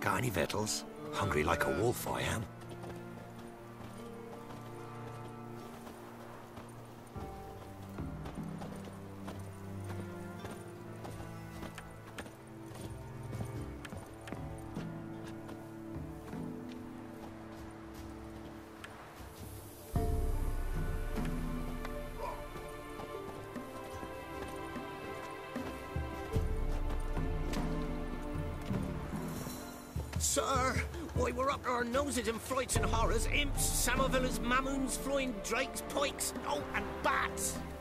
Got any victuals? Hungry like a wolf, I am. Sir, why we're up to our noses in frights and horrors, imps, samovillas, mamoons, flying drakes, pikes, oh, and bats.